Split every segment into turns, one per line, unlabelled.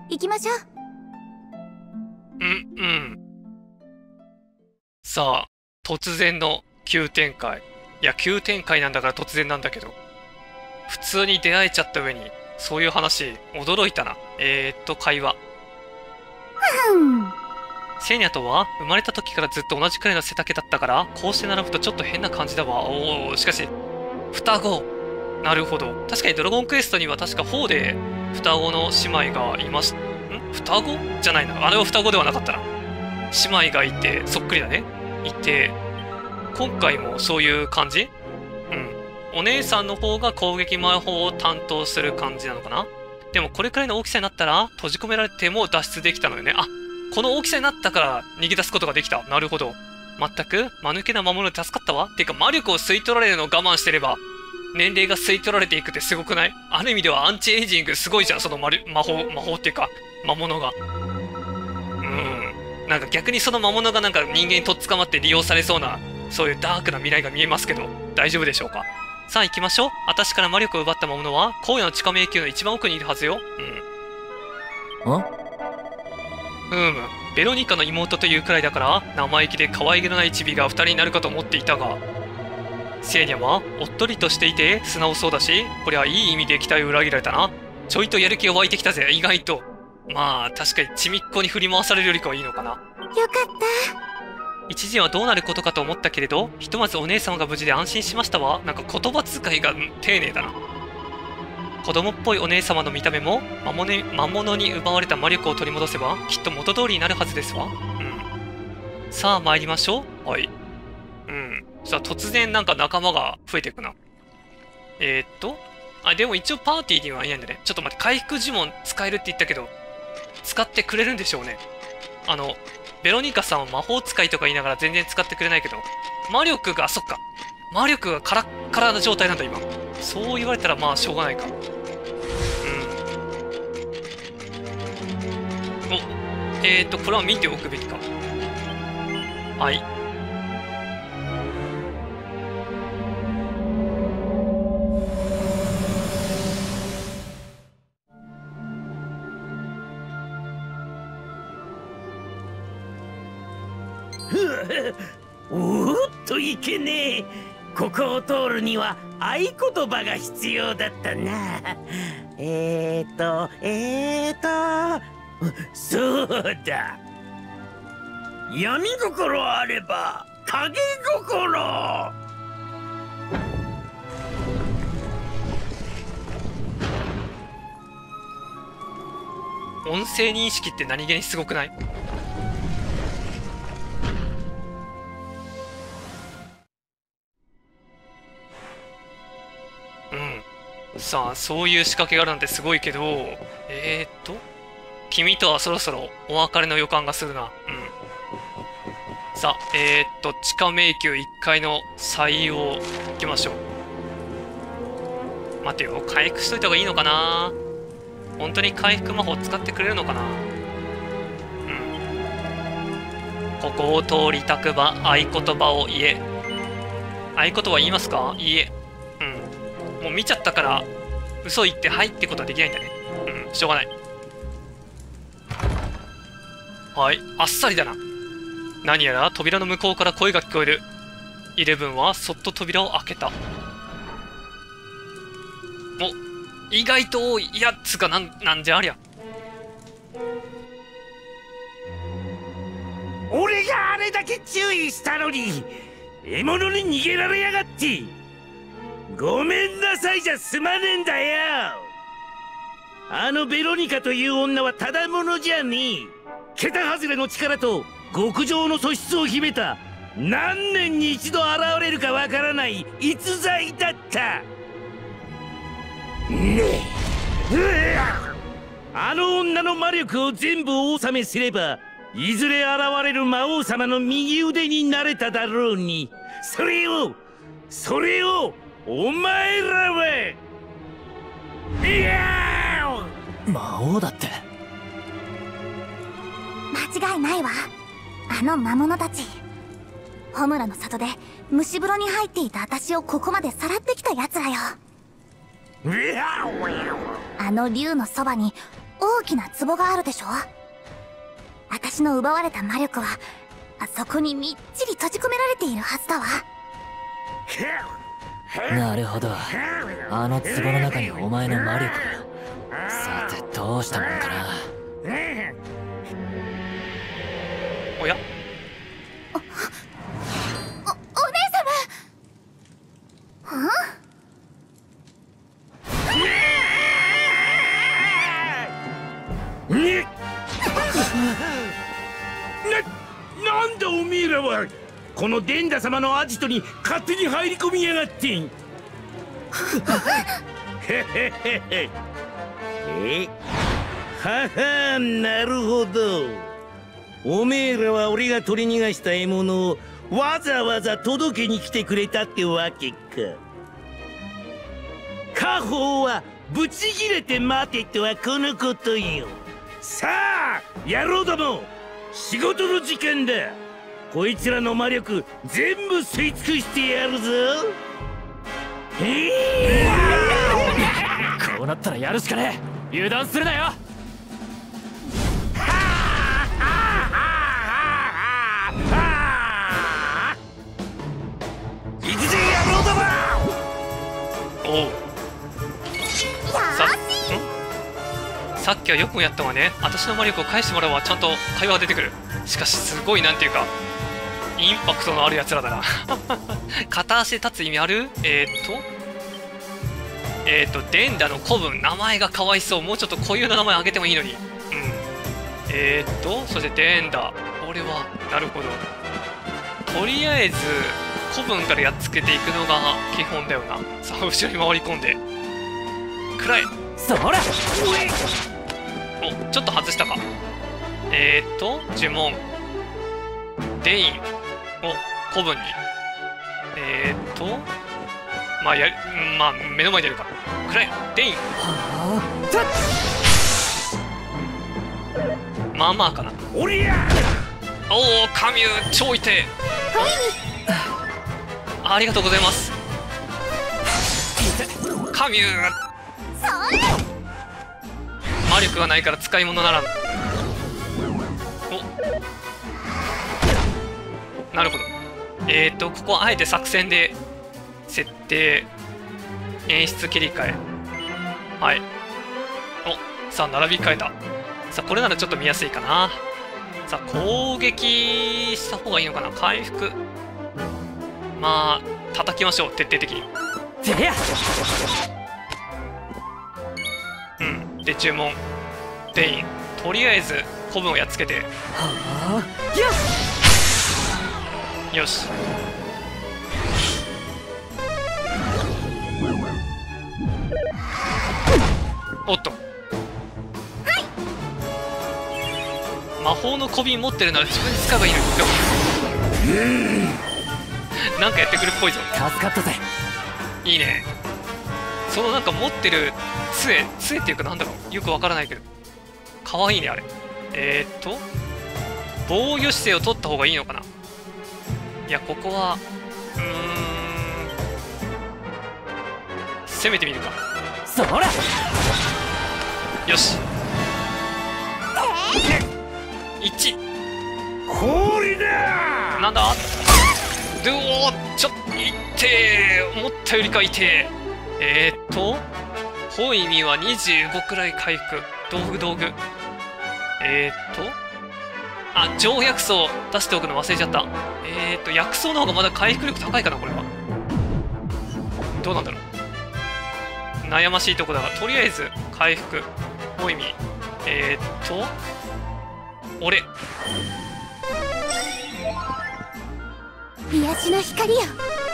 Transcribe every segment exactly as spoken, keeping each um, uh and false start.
行きましょう。
うんうん。さあ、突然の急展開。いや、急展開なんだから突然なんだけど。普通に出会えちゃった上に、そういう話、驚いたな。えーっと、会話。
うん。
セーニャとは、生まれた時からずっと同じくらいの背丈だったから、こうして並ぶとちょっと変な感じだわ。おお、しかし、双子。なるほど。確かにドラゴンクエストには確かよんで、双子の姉妹がいまし、ん双子じゃないな。あれは双子ではなかったな。姉妹がいて、そっくりだね。いて、今回もそういう感じ。うん。お姉さんの方が攻撃魔法を担当する感じなのかな。でもこれくらいの大きさになったら、閉じ込められても脱出できたのよね。あ、この大きさになったから逃げ出すことができた。なるほど。全く間抜けな魔物で助かったわ。てか魔力を吸い取られるのを我慢してれば、年齢が吸い取られていくってすごくない？ある意味ではアンチエイジングすごいじゃん、その魔魔法、魔法っていうか、魔物が。うん。なんか逆にその魔物がなんか人間にとっ捕まって利用されそうな、そういうダークな未来が見えますけど、大丈夫でしょうか？さあ行きましょう。私から魔力を奪った魔物は、荒野の地下迷宮の一番奥にいるはずよ。うん。
ん？
うーむ。ベロニカの妹というくらいだから、生意気で可愛げのないチビが二人になるかと思っていたが、セーニャはおっとりとしていて素直そうだし、こりゃいい意味で期待を裏切られたな。ちょいとやる気が湧いてきたぜ、意外と。まあ、確かにちみっこに振り回されるよりかはいいのかな。
よかった。
一時はどうなることかと思ったけれど、ひとまずお姉様が無事で安心しましたわ。なんか言葉遣いが丁寧だな。子供っぽいお姉様の見た目も魔物に、魔物に奪われた魔力を取り戻せばきっと元通りになるはずですわ。うん。さあ参りましょう。はい。うん。さあ突然なんか仲間が増えていくな。えー、っと。あ、でも一応パーティーにはいないんだね。ちょっと待って、回復呪文使えるって言ったけど、使ってくれるんでしょうね。あの、ベロニカさんは魔法使いとか言いながら全然使ってくれないけど、魔力が、そっか。魔力がカラッカラな状態なんだ、今。そう言われたらまあしょうがないか。うん。お、えーと、これは見ておくべきか。はい。
おっといけねえ。ここを通るには合言葉が必要だったな。えーとえーとそうだ。闇心あれば影心。
音声認識って何気にすごくない？うん。さあ、そういう仕掛けがあるなんてすごいけど、えーっと、君とはそろそろお別れの予感がするな。うん。さあ、えーっと、地下迷宮いっかいの採用行きましょう。待てよ、回復しといた方がいいのかな？本当に回復魔法使ってくれるのかな？うん。ここを通りたくば合言葉を言え。合言葉言いますか？いいえ。うん。もう見ちゃったから、嘘言ってはいってことはできないんだね。うん、しょうがない。はい、あっさりだな。何やら扉の向こうから声が聞こえる。イレブンはそっと扉を開けた。お、意外と多いやつがなん、なんじゃありゃ。
俺があれだけ注意したのに獲物に逃げられやがって。ごめんなさいじゃすまねえんだよ。あのベロニカという女はただものじゃねえ。桁外れの力と極上の素質を秘めた、何年に一度現れるかわからない逸材だった。ねえ、あの女の魔力を全部お納めすれば、いずれ現れる魔王様の右腕になれただろうに、それをそれをお前らは。いや
ー、魔王だって。
間違いないわ。あの魔物たち、ホムラの里で蒸し風呂に入っていた私をここまでさらってきた奴らよ。あの竜のそばに大きな壺があるでしょ。私の奪われた魔力はあそこにみっちり閉じ込められているはずだわ。
なるほど、あの壺の中にお前の魔力が。さてどうしたもんかな。
おや、
お、お姉様。ん？
ねっな、なんだおめえらはこのデンダ様のアジトに勝手に入り込みやがってん。えはは、なるほど。おめえらは俺が取り逃がした獲物をわざわざ届けに来てくれたってわけか。家宝はブチギレて待てとはこのことよ。さあ野郎ども、仕事の時間だ。こいつらの魔力全部吸い尽くしてやるぞ。えー、
こうなったらやるしかねえ。油断するなよ。
行くぜ野郎ども。
おう。さんさっきはよくもやったわね。私の魔力を返してもらうわ。ちゃんと会話が出てくる。しかしすごい、なんていうかインパクトのあるやつらだな。片足で立つ意味ある？えー、っとえー、っとデンダの古文、名前がかわいそう。もうちょっと固有な名前あげてもいいのに。うん。えー、っとそしてデンダ、俺はなるほど。とりあえず古文からやっつけていくのが基本だよな。さあ後ろに回り込んでくらえ。
そら
お、ちょっと外したか。えー、っと呪文、デインを古文に、えー、っとまあやまあ目の前でやるか。くらえデイン。まあまあかな。
おりゃ
おお、カミュー超痛え。ありがとうございます。カミュー、魔力がないから使い物ならん。お、なるほど。えーとここあえて作戦で設定演出切り替え。はい。お、さあ並び替えた。さあこれならちょっと見やすいかな。さあ攻撃した方がいいのかな。回復、まあ叩きましょう、徹底的に。うん。で注文、デイン、とりあえず古文をやっつけて。よし。おっと、魔法の小瓶持ってるなら自分に使えばいいのに。なんかやってくるっぽいぞ。
助かったぜ。
いいね。そのなんか持ってる杖、杖っていうかなんだろう、よくわからないけどかわいいねあれ。えー、っと防御姿勢を取った方がいいのかな。いやここはうーん攻めてみるか。
そら
よし。いち。
氷だ。
なんだ。でおー、ちょっといってー、思ったよりかいてー。えー、っとホイミはにじゅうごくらい回復。道具道具、えー、っとあ、常薬草出しておくの忘れちゃった。えー、っと薬草の方がまだ回復力高いかな。これはどうなんだろう。悩ましいとこだが、とりあえず回復。ホイミ、えー、っと俺
癒しの光よ。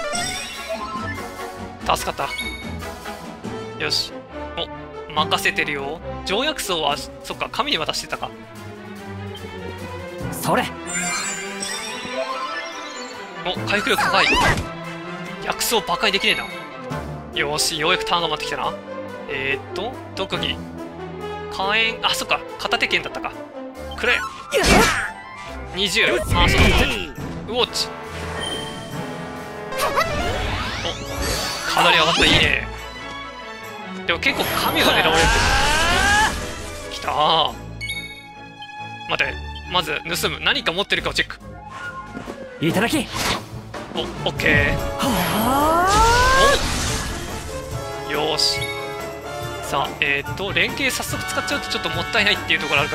助かった。よし。お、任せてるよ。常薬草はそっか、神に渡してたか。
それ
お、回復力高い。薬草バカにできねえな。よし、ようやくターンが回ってきたな。えー、っと特技火炎、あ、そっか、片手剣だったか。くれにじゅう。あ、そうだ。ウォッチ。お、かなり上がった。いいね。でも結構神が狙われる。きた。 待て、まず盗む。何か持ってるかをチェック。
いただき。
お、オッケー。お、よーし。さあ、えー、っと連携早速使っちゃうとちょっともったいないっていうところあるから、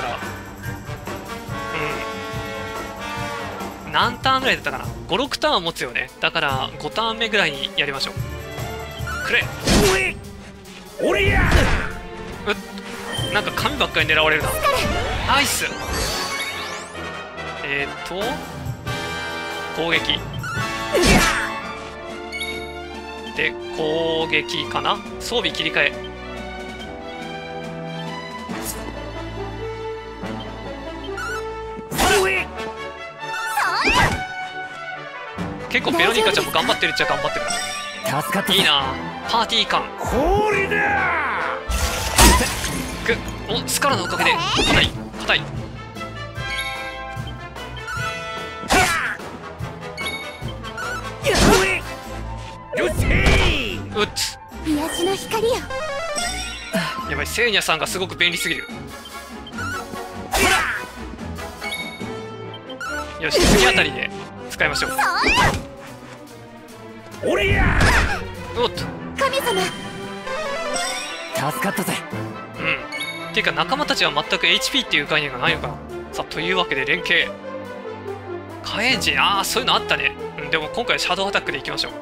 うん、何ターンぐらいだったかな。ごろくターン持つよね。だからごターン目ぐらいにやりましょう。くれ。
おりゃ
うっ、なんか紙ばっかり狙われるな。ナイス。えー、っと攻撃で攻撃かな。装備切り替え。結構ベロニカちゃんも頑張ってるっちゃ頑張ってる。
助かった。
いいな、パーティー感。
これだ。
くお、スカラのおかげで硬い硬い。うっつ、
癒しの光よ。
やばい、セーニャさんがすごく便利すぎる。よし、次あたりで使いましょう。
おりゃ
おっと、
神様。
助かったぜ。
うん。ていうか仲間たちは全く エイチピー っていう概念がないのかな。さあ、というわけで連携。火炎陣、ああ、そういうのあったね。うん、でも今回はシャドウアタックでいきましょう。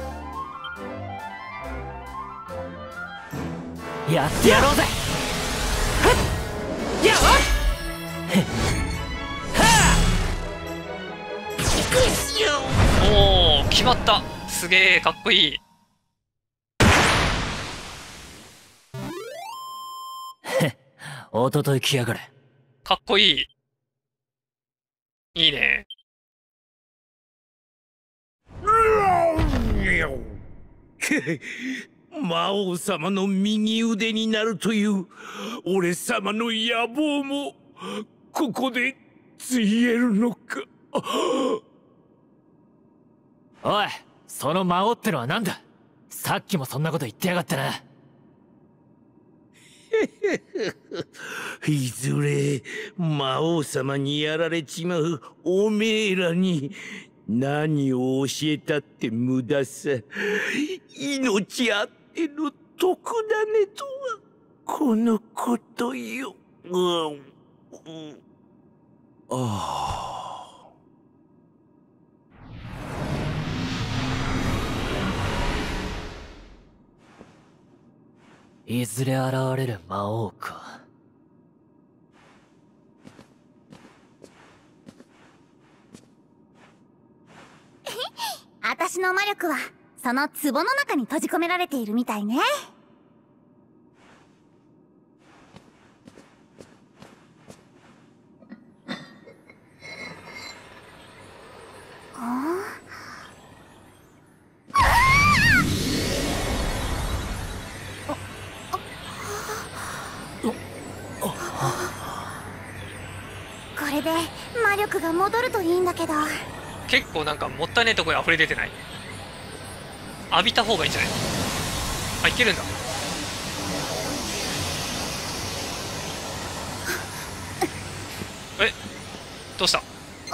やってやろうぜ。
やっ
おお、決まった。すげえかっこいい。
おととい来やがれ。
かっこいい。いいね。
魔王様の右腕になるという俺様の野望もここでついえるのか。
おい、その魔王ってのは何だ。さっきもそんなこと言ってやがってな。
いずれ魔王様にやられちまうおめえらに何を教えたって無駄さ。命あっての得だねとはこのことよ。うん、うん、ああ。
いずれ現れる魔王か。
私の魔力はその壺の中に閉じ込められているみたいね。これで魔力が戻るといいんだけど。
結構なんかもったいないところに溢れ出てない？浴びた方がいいんじゃない？あ、いけるんだ。え、どうした？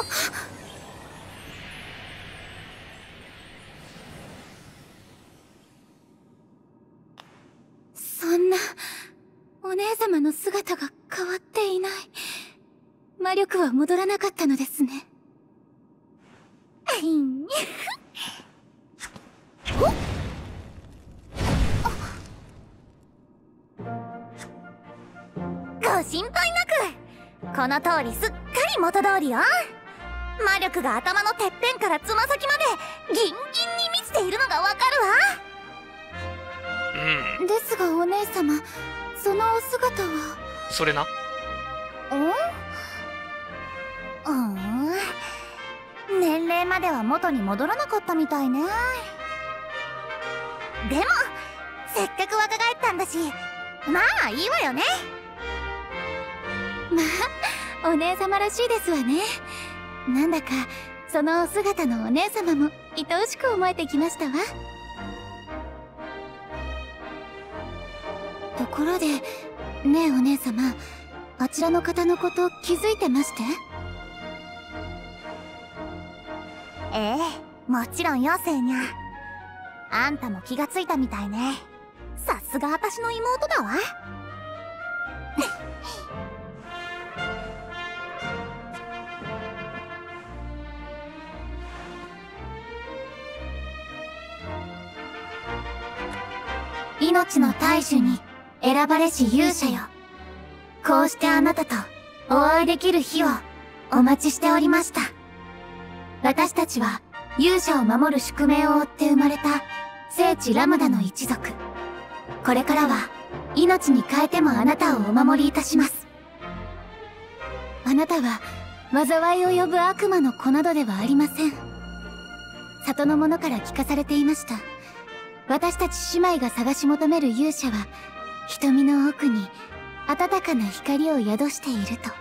そんなお姉様の姿が変わっていない。魔力は戻らなかったのですね。ご心配なく。この通りすっかり元通りよ。魔力が頭のてっぺんからつま先までギンギンに満ちているのがわかるわ。
うん。
ですがお姉様、そのお姿は。
それな。
うん、うん、年齢までは元に戻らなかったみたいね。でもせっかく若返ったんだし、まあいいわよね。まあお姉様らしいですわね。なんだかそのお姿のお姉様も愛おしく思えてきましたわ。ところでねえお姉様、 あちらの方のこと気づいてまして？ええ、もちろんよ、セーニャ。あんたも気がついたみたいね。さすが私の妹だわ。命の大樹に選ばれし勇者よ。こうしてあなたとお会いできる日をお待ちしておりました。私たちは勇者を守る宿命を負って生まれた聖地ラムダの一族。これからは命に変えてもあなたをお守りいたします。あなたは災いを呼ぶ悪魔の子などではありません。里の者から聞かされていました。私たち姉妹が探し求める勇者は瞳の奥に温かな光を宿していると。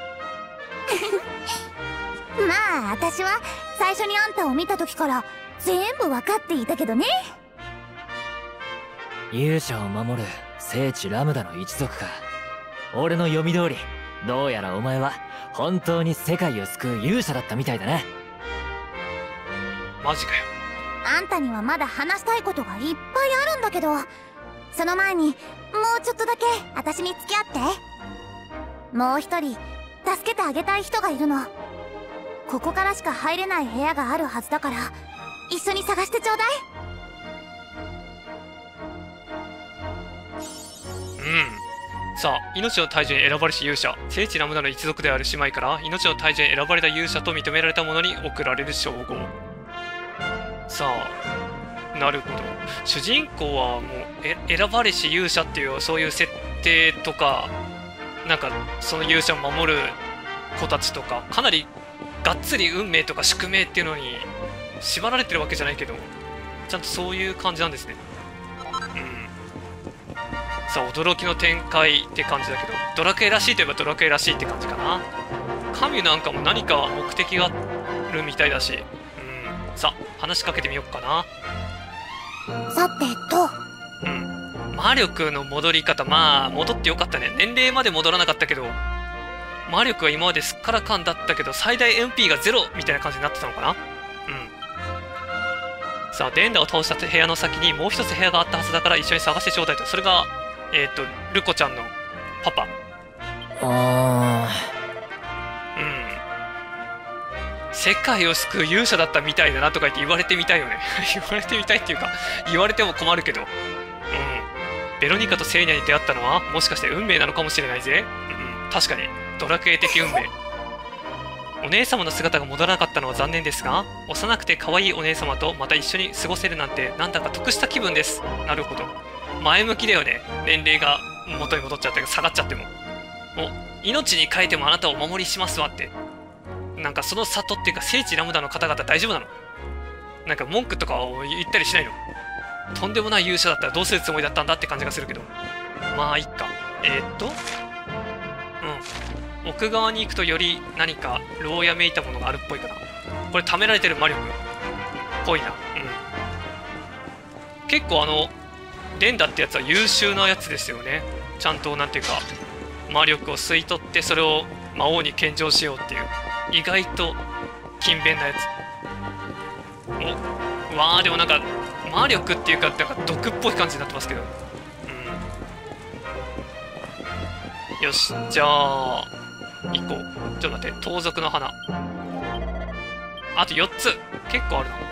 まあ私は最初にあんたを見た時から全部分かっていたけどね。
勇者を守る聖地ラムダの一族か。俺の読み通り、どうやらお前は本当に世界を救う勇者だったみたいだな。
マジかよ。
あんたにはまだ話したいことがいっぱいあるんだけど、その前にもうちょっとだけ私に付き合って。もう一人助けてあげたい人がいるの。ここからしか入れない部屋があるはずだから一緒に探してちょうだい。
うん。さあ、命の大樹に選ばれし勇者、聖地ラムダの一族である姉妹から命の大樹に選ばれた勇者と認められた者に贈られる称号。さあ、なるほど。主人公はもうえ選ばれし勇者っていうそういう設定とか、なんかその勇者を守る子たちとか、かなりがっつり運命とか宿命っていうのに縛られてるわけじゃないけど、ちゃんとそういう感じなんですね。うん。さあ、驚きの展開って感じだけど、ドラクエらしいといえばドラクエらしいって感じかな。神なんかも何か目的があるみたいだし、うん。さあ、話しかけてみようかな。
さてと。
うん。魔力の戻り方、まあ戻ってよかったね。年齢まで戻らなかったけど、魔力は今まですっからかんだったけど最大 エムピー がゼロみたいな感じになってたのかな。うん。さあ、デンダを倒した部屋の先にもう一つ部屋があったはずだから一緒に探してちょうだいと。それがえっ、ー、とルコちゃんのパパ。
あ
ーうん世界を救う勇者だったみたいだなとか言って言われてみたいよね。言われてみたいっていうか言われても困るけど、うんベロニカとセーニャに出会ったのはもしかして運命なのかもしれないぜ。うん確かにドラクエ的運命。お姉様の姿が戻らなかったのは残念ですが、幼くて可愛いお姉様とまた一緒に過ごせるなんてなんだか得した気分です。なるほど、前向きだよね。年齢が元に戻っちゃって下がっちゃっても、お命に変えてもあなたをお守りしますわって。なんかその里っていうか聖地ラムダの方々大丈夫なの？なんか文句とかを言ったりしないの？とんでもない勇者だったらどうするつもりだったんだって感じがするけど、まあいっか。えー、っとうん奥側に行くとより何か牢屋めいたものがあるっぽいかな。これ貯められてる魔力っぽいな。うん結構あのデンダってやつは優秀なやつですよね。ちゃんとなんていうか魔力を吸い取ってそれを魔王に献上しようっていう意外と勤勉なやつ。おわーでもなんか魔力っていうかなんか毒っぽい感じになってますけど、うん、よしじゃあ行こう。ちょっと待って、盗賊の花あとよっつ結構あるな。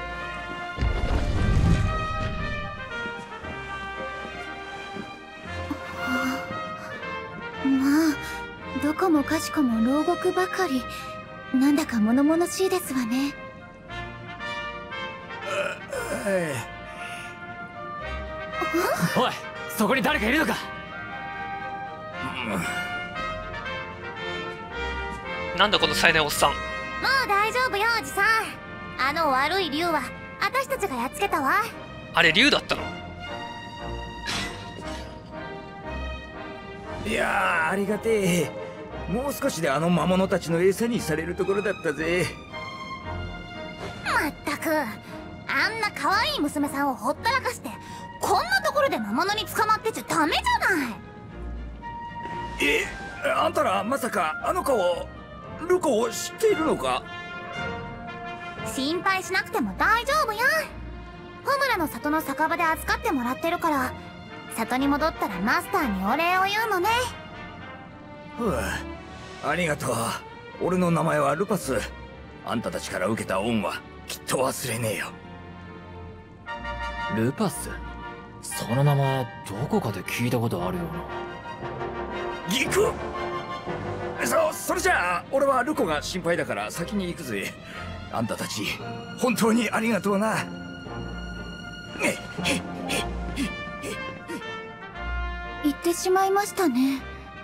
まあどこもかしこも牢獄ばかり。なんだか物々しいですわね。
おい、そこに誰かいるのか。
なんだこの冴えないおっさん。
もう大丈夫よおじさん。あの悪い竜は私たちがやっつけたわ。
あれ竜だったの？
いやーありがてえ。もう少しであの魔物たちの餌にされるところだったぜ。
まったくあんな可愛い娘さんをほったらかしてこんなところで魔物に捕まってちゃダメじゃない。
え
あんたらまさかあの子をルコを知っているのか？
心配しなくても大丈夫や。ホムラの里の酒場で預かってもらってるから、里に戻ったらマスターにお礼を言うのね。
ふう、ありがとう。俺の名前はルパス。あんたたちから受けた恩はきっと忘れねえよ。
ルパス？その名前どこかで聞いたことあるよ
うな。ギク！そ、それじゃあ俺はルコが心配だから先に行くぜ。あんたたち本当にありがとうな。
言ってしまいましたね。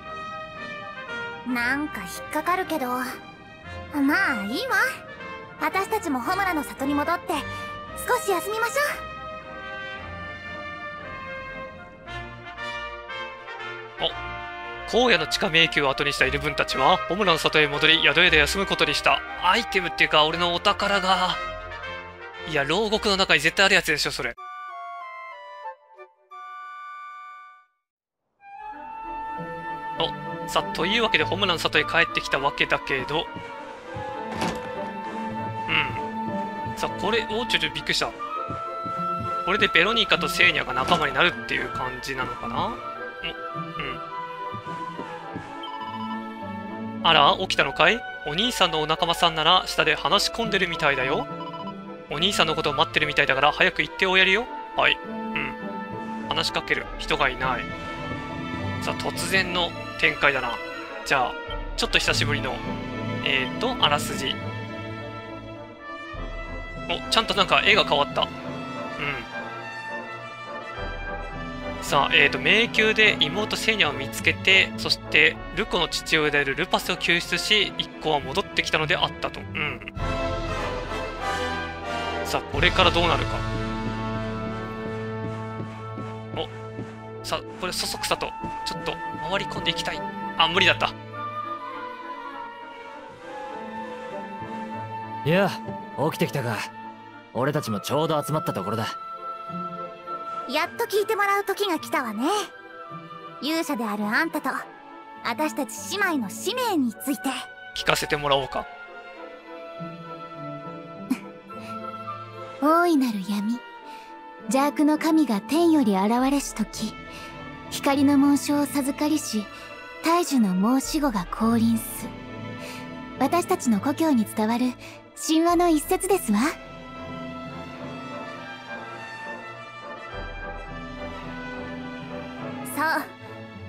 なんか引っかかるけど、まあいいわ。私たちもホムラの里に戻って少し休みましょ
う。お、荒野の地下迷宮を後にしたイルブンたちはホムラの里へ戻り、宿屋で休むことにした。アイテムっていうか俺のお宝が、いや牢獄の中に絶対あるやつでしょそれ。お、さあというわけでホムラの里へ帰ってきたわけだけど、うんさあこれおちょちょびっくりした。これでベロニカとセーニャが仲間になるっていう感じなのかな。うんあら、起きたのかい？お兄さんのお仲間さんなら下で話し込んでるみたいだよ。お兄さんのことを待ってるみたいだから早く行っておやりよ。はい。うん。話しかける人がいない。さあ、突然の展開だな。じゃあ、ちょっと久しぶりの、えーと、あらすじ。お、ちゃんとなんか絵が変わった。うん。さあ、えーと、迷宮で妹セーニャを見つけて、そしてルコの父親であるルパスを救出し、一行は戻ってきたのであったと。うん。さあ、これからどうなるか。お、さあ、これそそくさと、ちょっと回り込んでいきたい。あ、無理だった。
いや、起きてきたか。俺たちもちょうど集まったところだ。
う。やっと聞いてもらう時が来たわね。勇者であるあんたと私たち姉妹の使命について
聞かせてもらおうか。
大いなる闇、邪悪の神が天より現れし時、光の紋章を授かりし大樹の申し子が降臨す。私たちの故郷に伝わる神話の一節ですわ。そう、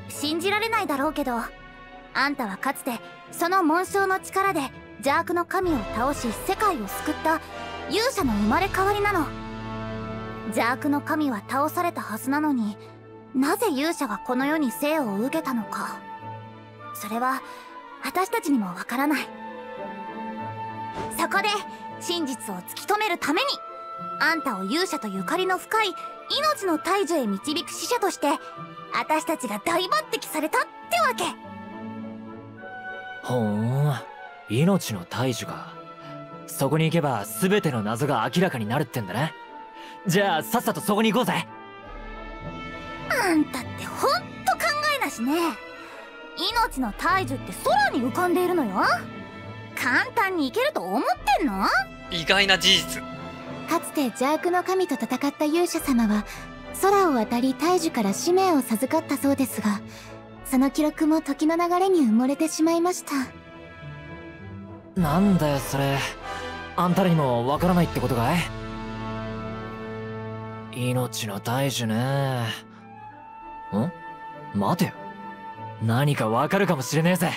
信じられないだろうけど、あんたはかつてその紋章の力で邪悪の神を倒し世界を救った勇者の生まれ変わりなの。邪悪の神は倒されたはずなのに、なぜ勇者がこの世に生を受けたのか、それは私たちにもわからない。そこで真実を突き止めるために、あんたを勇者とゆかりの深い命の大樹へ導く使者として私たちが大抜擢されたってわけ。
ほーん、命の大樹か。そこに行けば全ての謎が明らかになるってんだな。じゃあさっさとそこに行こうぜ。
あんたってほんと考えなしね。命の大樹って空に浮かんでいるのよ。簡単に行けると思ってんの？
意外な事実。
かつて邪悪の神と戦った勇者様は空を渡り大樹から使命を授かったそうですが、その記録も時の流れに埋もれてしまいました。
なんだよそれ。あんたらにもわからないってことかい？命の大樹ね。ん？待てよ。何かわかるかもしれねえぜ。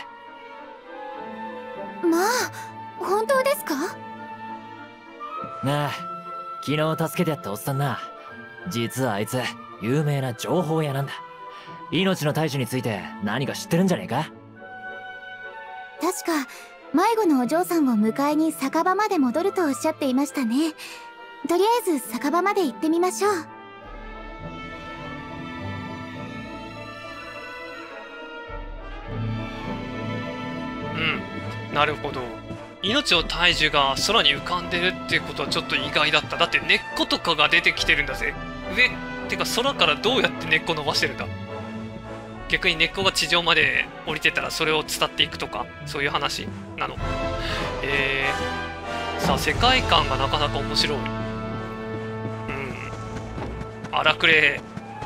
まあ、本当ですか？
なあ、昨日助けてやったおっさんな。実はあいつ有名な情報屋なんだ。命の大樹について何か知ってるんじゃねえか？
確か迷子のお嬢さんを迎えに酒場まで戻るとおっしゃっていましたね。とりあえず酒場まで行ってみましょう。
うん、なるほど。命の大樹が空に浮かんでるっていうことはちょっと意外だった。だって根っことかが出てきてるんだぜ。上ってか空からどうやって根っこ伸ばしてるんだ？ 逆に根っこが地上まで降りてたらそれを伝っていくとか、そういう話なの。えー、さあ世界観がなかなか面白い。うん、荒くれ。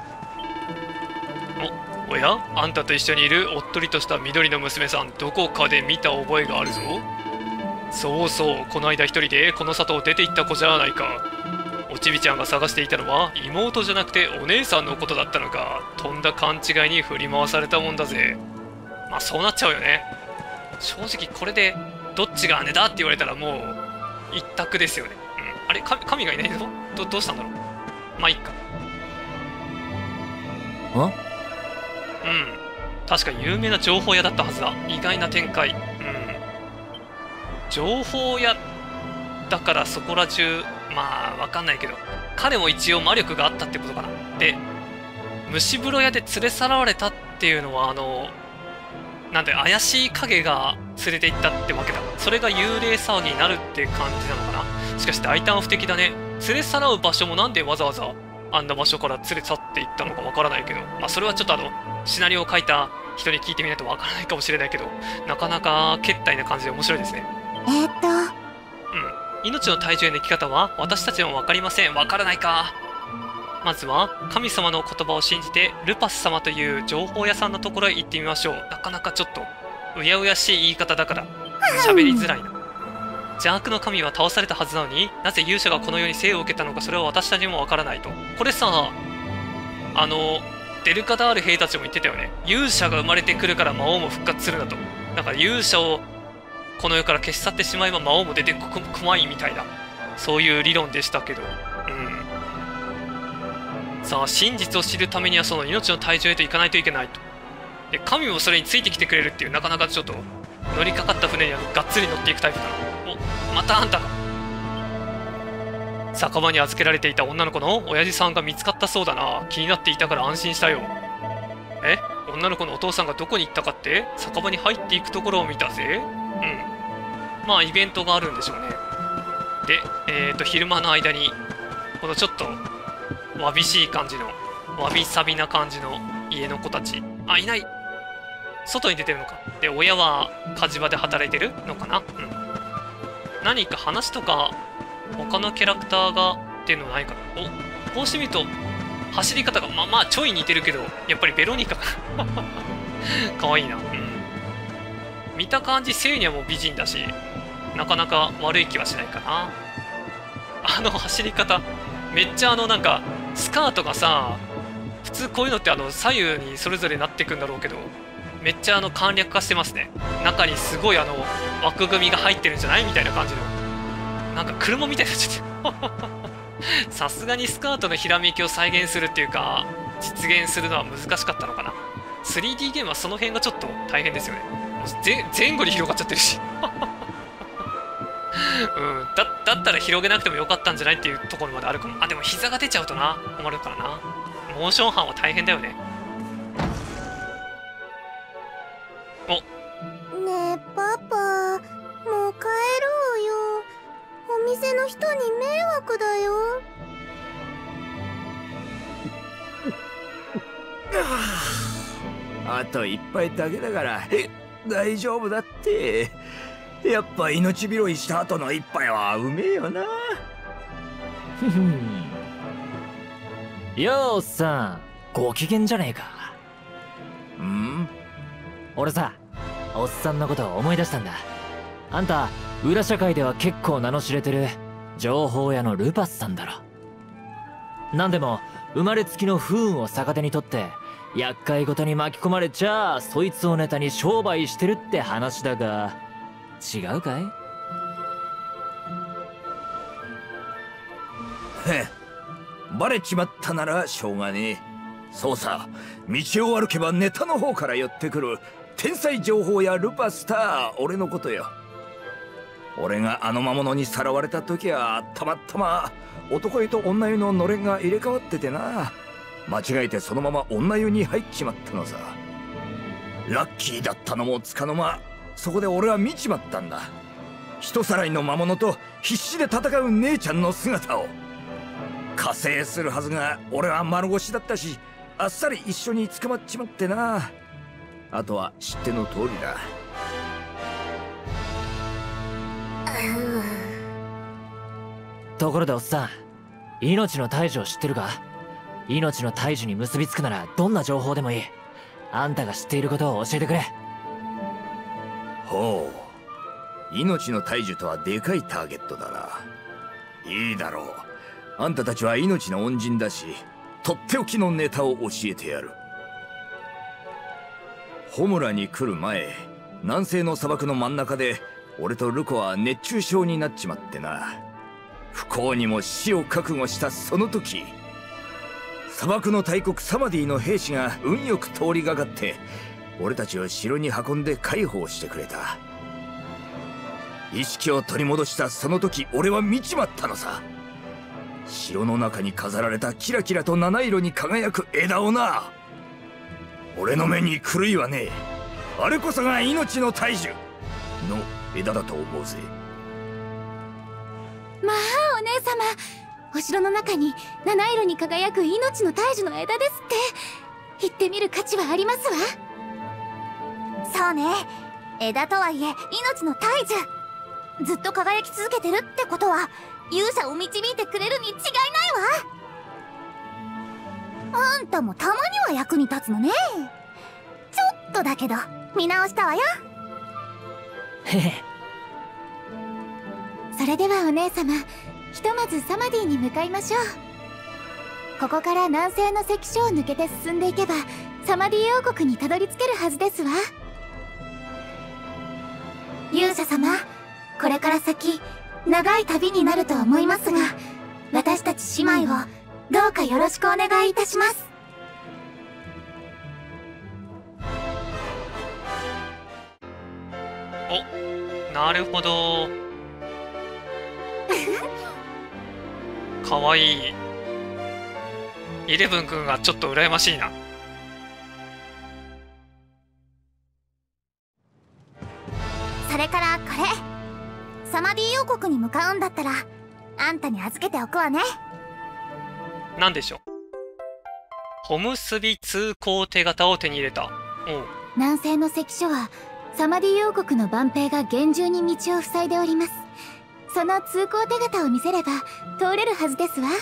お、おや、あんたと一緒にいるおっとりとした緑の娘さん、どこかで見た覚えがあるぞ。そうそう、この間一人でこの里を出て行った子じゃないか。おちびちゃんが探していたのは妹じゃなくてお姉さんのことだったのか。とんだ勘違いに振り回されたもんだぜ。まあそうなっちゃうよね。正直これでどっちが姉だって言われたらもう一択ですよね。うん、あれ、神神がいないぞ。どどうしたんだろう。まあいいか。
ん？うん。
確か有名な情報屋だったはずだ。意外な展開。うん。情報屋だからそこら中、まあわかんないけど、彼も一応魔力があったってことかな。で、蒸し風呂屋で連れ去られたっていうのは、あのなんで怪しい影が連れて行ったってわけだ。それが幽霊騒ぎになるって感じなのかな。しかし大胆不敵だね。連れ去らう場所もなんでわざわざあんな場所から連れ去っていったのかわからないけど、まあそれはちょっとあのシナリオを書いた人に聞いてみないとわからないかもしれないけど、なかなかけったいな感じで面白いですね。
えー、っと
うん、命の体重への生き方は私たちも分かりません。分からないか。まずは神様の言葉を信じてルパス様という情報屋さんのところへ行ってみましょう。なかなかちょっとうやうやしい言い方だから喋りづらいな。邪悪の神は倒されたはずなのに、なぜ勇者がこの世に生を受けたのか、それは私たちにも分からないと。これさ、あのデルカダール兵たちも言ってたよね。勇者が生まれてくるから魔王も復活するんだと。だから勇者をこの世から消し去ってしまえば魔王も出てこまいみたいな、そういう理論でしたけど、うん。さあ真実を知るためにはその命の体重へと行かないといけないと。で神もそれについてきてくれるっていう、なかなかちょっと乗りかかった船にはがっつり乗っていくタイプだな。お、またあんたか。酒場に預けられていた女の子の親父さんが見つかったそうだな。気になっていたから安心したよ。え、女の子のお父さんがどこに行ったかって？酒場に入っていくところを見たぜ。うん。まあイベントがあるんでしょうね。で、えっと昼間の間にこのちょっとわびしい感じのわびさびな感じの家の子たち、あ、いない、外に出てるのか。で親は火事場で働いてるのかな。うん。何か話とか他のキャラクターがっていうのないかな。お、こうしてみると走り方がまあまあちょい似てるけど、やっぱりベロニカかかわいいな。うん。見た感じセーニャも美人だし、なかなか悪い気はしないかな。あの走り方めっちゃあのなんかスカートがさ、普通こういうのってあの左右にそれぞれなってくんだろうけど、めっちゃあの簡略化してますね。中にすごいあの枠組みが入ってるんじゃないみたいな感じの、なんか車みたいになっちゃってさすがにスカートのひらめきを再現するっていうか実現するのは難しかったのかな。 スリーディー ゲームはその辺がちょっと大変ですよね。前後に広がっちゃってるしうん、だ, だったら広げなくてもよかったんじゃないっていうところまであるかも。あ、でも膝が出ちゃうとな困るからな。モーション班は大変だよね。お、
ねえパパ、もう帰ろうよ。お店の人に迷惑だよ。
あと一杯だけだから大丈夫だって。やっぱ命拾いした後の一杯はうめえよな。
ふふん。よーおっさん、ご機嫌じゃねえか。
ん？
俺さ、おっさんのことを思い出したんだ。あんた裏社会では結構名の知れてる情報屋のルパスさんだろ。なんでも生まれつきの不運を逆手にとって厄介事に巻き込まれちゃそいつをネタに商売してるって話だが、違うかい？
へっ、バレちまったならしょうがねえ。そうさ、道を歩けばネタの方から寄ってくる天才情報やルパスター、俺のことよ。俺があの魔物にさらわれた時はたまたま男湯と女湯ののれんが入れ替わっててな、間違えてそのまま女湯に入っちまったのさ。ラッキーだったのもつかの間、そこで俺は見ちまったんだ。人さらいの魔物と必死で戦う姉ちゃんの姿を。加勢するはずが俺は丸腰だったし、 あっさり一緒に捕まっちまってな。あとは知っての通りだ。
ところでおっさん、命の大樹を知ってるか？命の大樹に結びつくならどんな情報でもいい。あんたが知っていることを教えてくれ。
ほう、命の大樹とはでかいターゲットだな。いいだろう。あんたたちは命の恩人だし、とっておきのネタを教えてやる。ホムラに来る前、南西の砂漠の真ん中で俺とルコは熱中症になっちまってな。不幸にも死を覚悟したその時、砂漠の大国サマディの兵士が運よく通りがかって俺たちを城に運んで解放してくれた。意識を取り戻したその時、俺は見ちまったのさ。城の中に飾られたキラキラと七色に輝く枝をな。俺の目に狂いはねえ。あれこそが命の大樹の枝だと思うぜ。
まあお姉様、お城の中に七色に輝く命の大樹の枝ですって。行ってみる価値はありますわ。そうね、枝とはいえ命の大樹、ずっと輝き続けてるってことは勇者を導いてくれるに違いないわ。あんたもたまには役に立つのね。ちょっとだけど見直したわよ。
へへ。
それではお姉様、ひとまずサマディに向かいましょう。ここから南西の関所を抜けて進んでいけばサマディ王国にたどり着けるはずですわ。勇者様、これから先長い旅になると思いますが、私たち姉妹をどうかよろしくお願いいたします。
お、なるほど。かわいい。イレブン君がちょっと羨ましいな。
それからこれ、サマディ王国に向かうんだったらあんたに預けておくわね。
なんでしょう。ホムスビ通行手形を手に入れた。おう。
南西の関所はサマディ王国の万兵が厳重に道を塞いでおります。その通行手形を見せれば通れるはずですわ。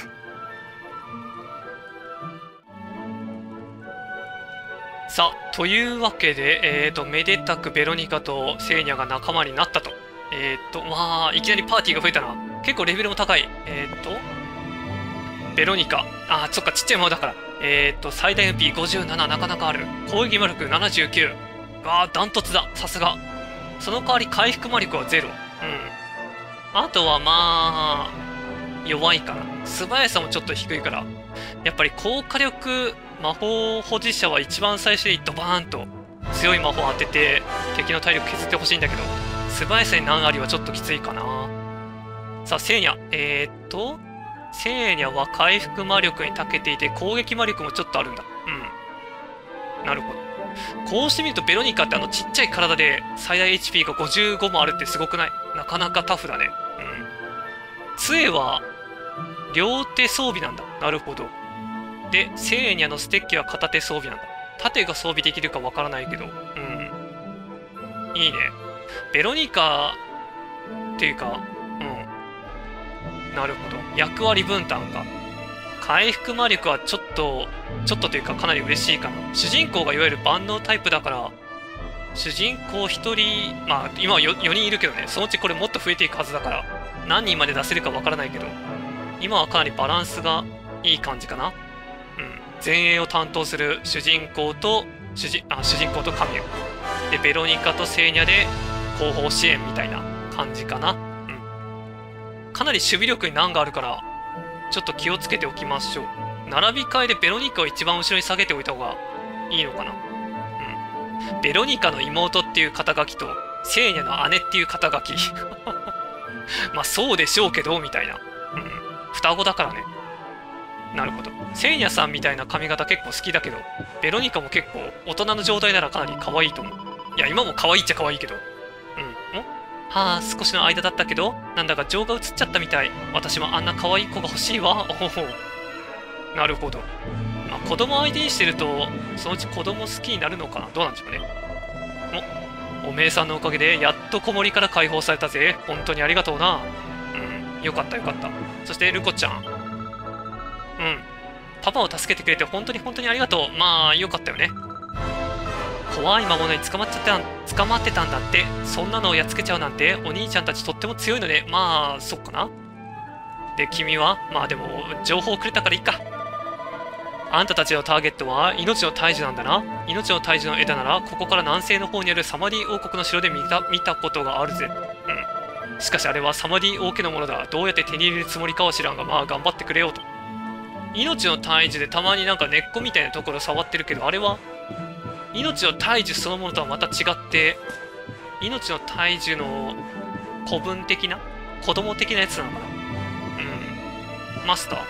さあ、というわけで、えーと、めでたくベロニカとセーニャが仲間になったと。えーと、まあ、いきなりパーティーが増えたな。結構レベルも高い。えーと、ベロニカ。あー、そっか、ちっちゃいままだから。えーと、最大 エムピーごじゅうなな、なかなかある。攻撃魔力ななじゅうきゅう。あー、ダントツだ。さすが。その代わり回復魔力はゼロ。うん。あとはまあ、弱いかな。素早さもちょっと低いから。やっぱり高火力魔法保持者は一番最初にドバーンと強い魔法を当てて敵の体力削ってほしいんだけど、素早さに何ありはちょっときついかな。さあ、セーニャ。えー、っと、セーニャは回復魔力に長けていて攻撃魔力もちょっとあるんだ。うん。なるほど。こうしてみるとベロニカってあのちっちゃい体で最大 エイチピー がごじゅうごもあるってすごくない？なかなかタフだね。うん。杖は両手装備なんだ。なるほど。で、セーニャのステッキは片手装備なんだ。盾が装備できるかわからないけど。うん。いいね。ベロニカっていうか、うん。なるほど。役割分担か。回復魔力はちょっと、ちょっとというかかなり嬉しいかな。主人公がいわゆる万能タイプだから、主人公ひとり、まあ今は よにんいるけどね、そのうちこれもっと増えていくはずだから、何人まで出せるかわからないけど、今はかなりバランスがいい感じかな。うん。前衛を担当する主人公と、主人、あ、主人公とカミュ。で、ベロニカとセーニャで後方支援みたいな感じかな。うん。かなり守備力に難があるから、ちょっと気をつけておきましょう。並び替えでベロニカを一番後ろに下げておいた方がいいのかな。うん。ベロニカの妹っていう肩書きと、セーニャの姉っていう肩書き。まあそうでしょうけど、みたいな。うん。双子だからね。なるほど。セーニャさんみたいな髪型結構好きだけど、ベロニカも結構大人の状態ならかなり可愛いと思う。いや、今も可愛いっちゃ可愛いけど。うん。んはあ、少しの間だったけど、なんだか情が移っちゃったみたい。私もあんな可愛い子が欲しいわ。おほほ。なるほど。 まあ、子供相手にしてるとそのうち子供好きになるのかな。どうなんでしょうね。おおめえさんのおかげでやっと子守から解放されたぜ。本当にありがとうな。うん、よかったよかった。そしてルコちゃん、うん、パパを助けてくれて本当に本当にありがとう。まあよかったよね。怖い魔物に捕まっちゃってた捕まってたんだって。そんなのをやっつけちゃうなんてお兄ちゃんたちとっても強いので、まあそっかな。で君はまあでも情報をくれたからいいか。あんたたちのターゲットは命の大樹なんだな。命の大樹の枝ならここから南西の方にあるサマディ王国の城で見た見たことがあるぜ。うん、しかしあれはサマディ王家のものだ。どうやって手に入れるつもりかは知らんが、まあ頑張ってくれよと。命の大樹でたまになんか根っこみたいなところ触ってるけど、あれは命の大樹そのものとはまた違って、命の大樹の古文的な子供的なやつなのかな。うん、マスター、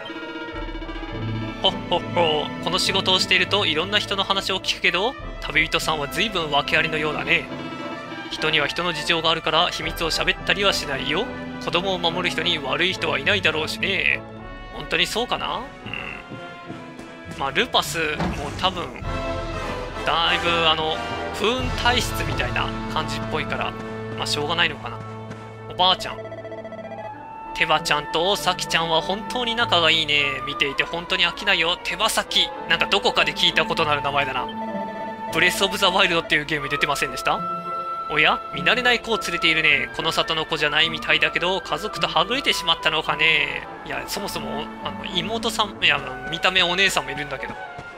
ほっほっほ。この仕事をしているといろんな人の話を聞くけど、旅人さんは随分訳ありのようだね。人には人の事情があるから秘密を喋ったりはしないよ。子供を守る人に悪い人はいないだろうしね。本当にそうかな。うん、まあルパスも多分だいぶあの不運体質みたいな感じっぽいから、まあしょうがないのかな。おばあちゃん、手羽ちゃんとさきちゃんは本当に仲がいいね。見ていて本当に飽きないよ。手羽先、なんかどこかで聞いたことのある名前だな。ブレス・オブ・ザ・ワイルドっていうゲームに出てませんでした？おや、見慣れない子を連れているね。この里の子じゃないみたいだけど、家族とはぐれてしまったのかね。いや、そもそもあの妹さん、いや見た目お姉さんもいるんだけど。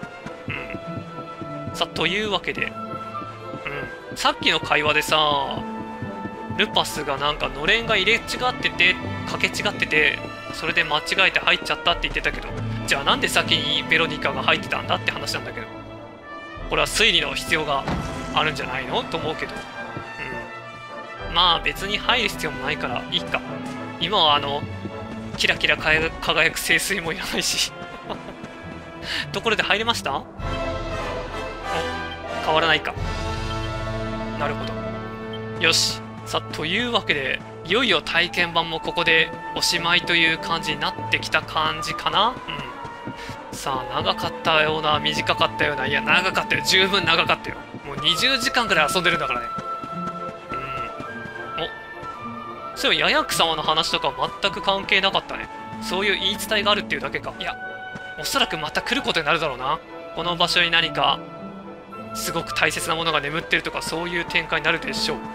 うん。さ、というわけで、うん、さっきの会話でさ、ルパスがなんかのれんが入れ違っててかけ違ってて、それで間違えて入っちゃったって言ってたけど、じゃあなんで先にベロニカが入ってたんだって話なんだけど、これは推理の必要があるんじゃないのと思うけど、うん、まあ別に入る必要もないからいいか。今はあのキラキラ輝く聖水もいらないしところで入れました？お、変わらないか。なるほど。よし。さあ、というわけでいよいよ体験版もここでおしまいという感じになってきた感じかな。うん、さあ長かったような短かったような、いや長かったよ、十分長かったよ。もうにじゅうじかんぐらい遊んでるんだからね。うん、お、そういえばヤヤク様の話とか全く関係なかったね。そういう言い伝えがあるっていうだけか。いや、おそらくまた来ることになるだろうな。この場所に何かすごく大切なものが眠ってるとか、そういう展開になるでしょう。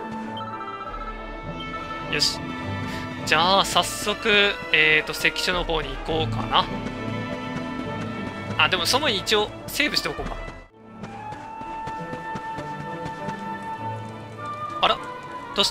うん、よし。じゃあ早速えっと関所の方に行こうかな。あ、でもその前に一応セーブしておこうかな。あら、どうした？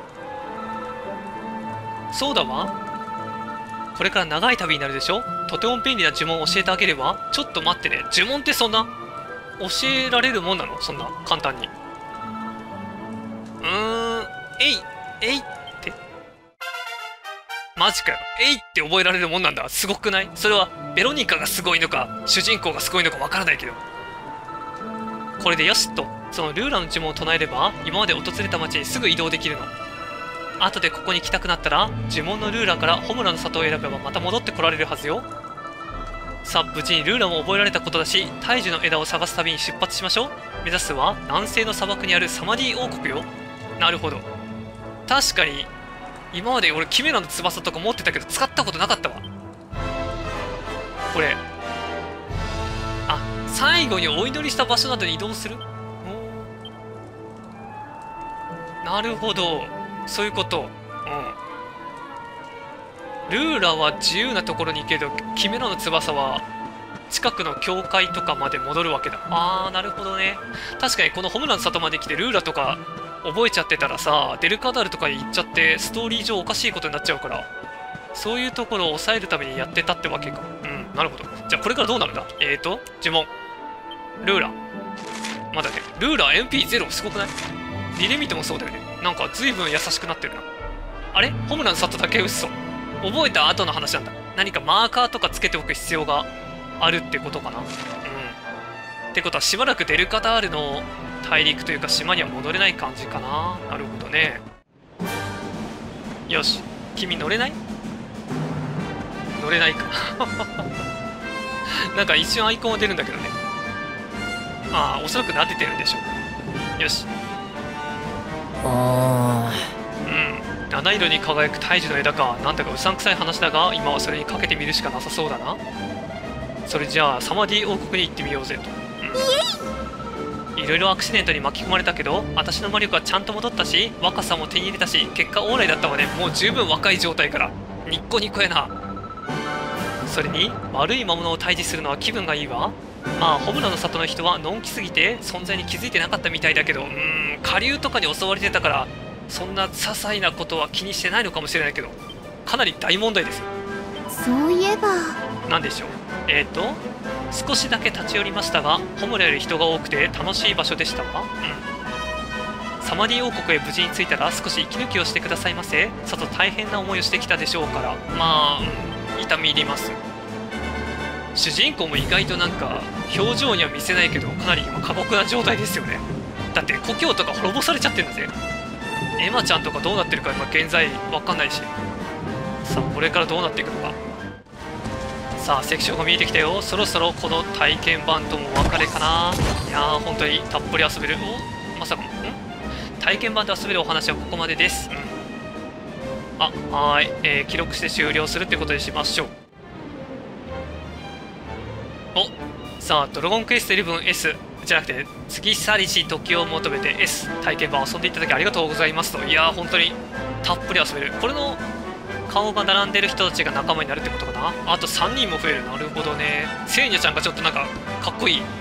そうだわ、これから長い旅になるでしょ。とても便利な呪文を教えてあげれば。ちょっと待ってね、呪文ってそんな教えられるもんなの？そんな簡単に。うーん、えいえいってマジかよ。えいって覚えられるもんなんだ。すごくない？それはベロニカがすごいのか主人公がすごいのかわからないけど、これでよしっとそのルーラの呪文を唱えれば今まで訪れた町にすぐ移動できるの。後でここに来たくなったら呪文のルーラからホムラの里を選べばまた戻ってこられるはずよ。さあ無事にルーラも覚えられたことだし、大樹の枝を探す旅に出発しましょう。目指すは南西の砂漠にあるサマディ王国よ。なるほど。確かに今まで俺キメラの翼とか持ってたけど使ったことなかったわ。これあ、最後にお祈りした場所などに移動する。なるほど、そういうこと。うん、ルーラは自由なところに行けどキメラの翼は近くの教会とかまで戻るわけだ。あー、なるほどね。確かにこのホムラの里まで来てルーラとか覚えちゃってたらさ、デルカダルとかに行っちゃってストーリー上おかしいことになっちゃうから、そういうところを抑えるためにやってたってわけか。うん、なるほど。じゃあこれからどうなるんだ。えーと呪文ルーラ、まだね、ルーラ エムピーゼロ すごくない？リレミトもそうだよね。なんか随分優しくなってるな。あれ、ホムラの里だけ嘘。覚えた後の話なんだ。何かマーカーとかつけておく必要があるってことかな。うん。ってことはしばらくデルカダールの大陸というか島には戻れない感じかな。なるほどね。よし、君乗れない？乗れないかなんか一瞬アイコンは出るんだけどね。ああ、おそらく撫でてるんでしょう。よし。
あ
うん。七色に輝く大樹の枝か。なんだかうさんくさい話だが、今はそれにかけてみるしかなさそうだな。それじゃあ、サマディ王国に行ってみようぜと。うん。いろいろアクシデントに巻き込まれたけど、私の魔力はちゃんと戻ったし、若さも手に入れたし、結果オーライだったわね。もう十分若い状態から。ニッコニコやな。それに悪い魔物を退治するのは気分がいいわ。まあホムラの里の人はのんきすぎて存在に気づいてなかったみたいだけど、うーん、下流とかに襲われてたからそんな些細なことは気にしてないのかもしれないけど、かなり大問題ですよ。
そういえば
何でしょう。えっ、ー、と少しだけ立ち寄りましたが、ホムラより人が多くて楽しい場所でしたわ。うん。サマディ王国へ無事に着いたら少し息抜きをしてくださいませ。さぞ大変な思いをしてきたでしょうから。まあ、うん、痛み入ります。主人公も意外となんか表情には見せないけど、かなり今過酷な状態ですよね。だって故郷とか滅ぼされちゃってるんだぜ。エマちゃんとかどうなってるか今現在わかんないし。さあこれからどうなっていくのか。さあ関所が見えてきたよ。そろそろこの体験版ともお別れかな。いやー本当にたっぷり遊べる。おまさかん体験版で遊べるお話はここまでです。うん、あはーい、えー、記録して終了するってことにしましょう。おさあドラゴンクエスト イレブンエス じゃなくて過ぎ去りし時を求めて S 体験版遊んでいただきありがとうございますと。いやー本当にたっぷり遊べる。これの顔が並んでる人たちが仲間になるってことかな。あとさんにんも増える。なるほどね。セーニャちゃんがちょっとなんかかっこいい。うん。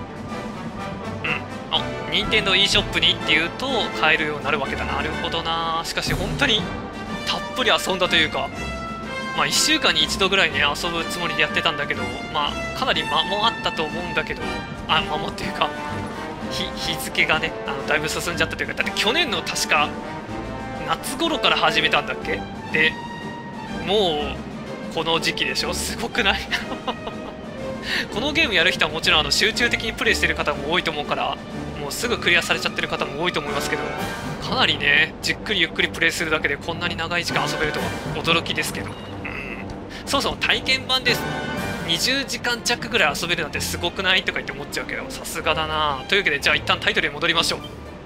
あ任天堂 e ショップにっていうと買えるようになるわけだ。なるほどな。しかし本当にたっぷり遊んだというか、まあいっしゅうかんに一度ぐらいね遊ぶつもりでやってたんだけど、まあかなり間もあったと思うんだけど、あ間もっていうか日, 日付がねあのだいぶ進んじゃったというか、だって去年の確か夏頃から始めたんだっけで、もうこの時期でしょ。すごくないこのゲームやる人はもちろんあの集中的にプレイしてる方も多いと思うから、もうすぐクリアされちゃってる方も多いと思いますけど、かなりねじっくりゆっくりプレイするだけでこんなに長い時間遊べるとは驚きですけど、そもそも体験版ですにじゅうじかん弱ぐらい遊べるなんてすごくないとか言って思っちゃうけど、さすがだな。というわけでじゃあ一旦タイトルに戻りましょう。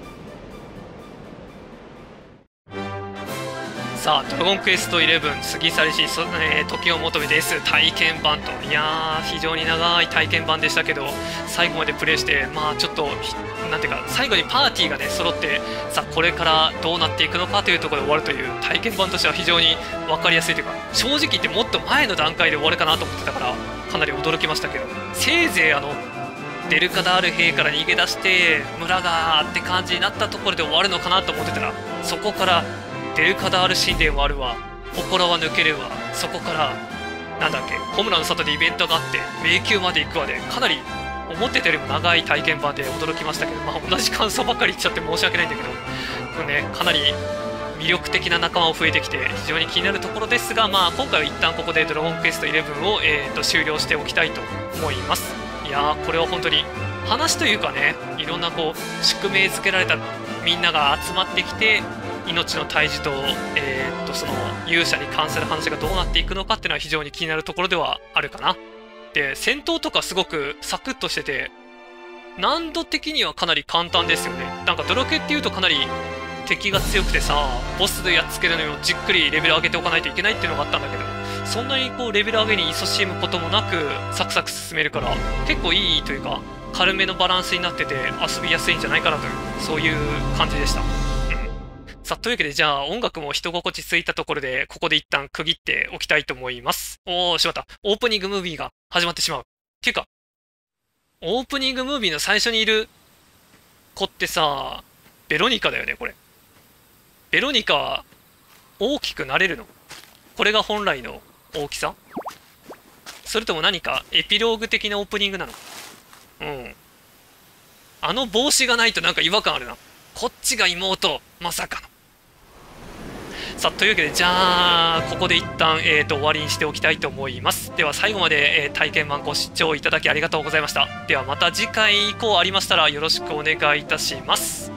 さあドラゴンクエストイレブン過ぎ去りし、そ、えー、時を求めて S 体験版と。いやー非常に長い体験版でしたけど、最後までプレイしてまあちょっとなんていうか最後にパーティーがね揃って、さあこれからどうなっていくのかというところで終わるという体験版としては非常に分かりやすいというか、正直言ってもっと前の段階で終わるかなと思ってたからかなり驚きましたけど、せいぜいあのデルカダール兵から逃げ出して村がって感じになったところで終わるのかなと思ってたら、そこからデルカダール神殿はあるわ、祠は抜けるわ、そこからなんだっけホムラの里でイベントがあって迷宮まで行くわで、かなり思ってたよりも長い体験版で驚きましたけど、まあ同じ感想ばっかり言っちゃって申し訳ないんだけど、これねかなり魅力的な仲間も増えてきて非常に気になるところですが、まあ今回は一旦ここでドラゴンクエストイレブンを、えー、と終了しておきたいと思います。いやーこれは本当に話というかね、いろんなこう宿命づけられたみんなが集まってきて命の退治と、えー、っとその勇者に関する話がどうなっていくのかっていうのは非常に気になるところではあるかな。で戦闘とかすごくサクッとしてて難度的にはかなり簡単ですよね。なんかドラクエっていうとかなり敵が強くてさ、ボスでやっつけるのにもじっくりレベル上げておかないといけないっていうのがあったんだけど、そんなにこうレベル上げに勤しむこともなくサクサク進めるから結構いいというか軽めのバランスになってて遊びやすいんじゃないかなという、そういう感じでした。さあ、というわけで、じゃあ、音楽も人心地ついたところで、ここで一旦区切っておきたいと思います。おー、しまった。オープニングムービーが始まってしまう。っていうか、オープニングムービーの最初にいる子ってさ、ベロニカだよね、これ。ベロニカは大きくなれるの？これが本来の大きさ？それとも何かエピローグ的なオープニングなの？うん。あの帽子がないとなんか違和感あるな。こっちが妹、まさかの。さあというわけで、じゃあここで一旦、えー、と終わりにしておきたいと思います。では最後まで、えー、体験版ご視聴いただきありがとうございました。ではまた次回以降ありましたらよろしくお願いいたします。